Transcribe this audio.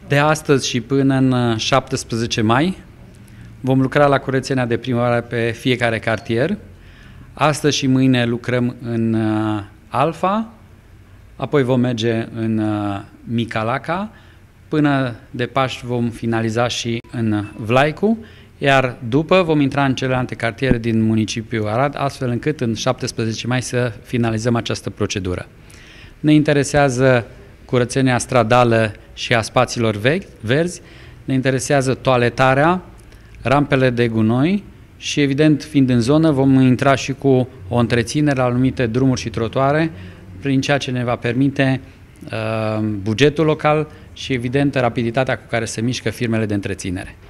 De astăzi și până în 17 mai vom lucra la curățenia de primăvară pe fiecare cartier. Astăzi și mâine lucrăm în Alfa, apoi vom merge în Micalaca, până de Paști vom finaliza și în Vlaicu, iar după vom intra în celelalte cartiere din municipiul Arad, astfel încât în 17 mai să finalizăm această procedură. Ne interesează curățenia stradală și a spațiilor verzi, ne interesează toaletarea, rampele de gunoi și, evident, fiind în zonă, vom intra și cu o întreținere la anumite drumuri și trotuare, prin ceea ce ne va permite bugetul local și, evident, rapiditatea cu care se mișcă firmele de întreținere.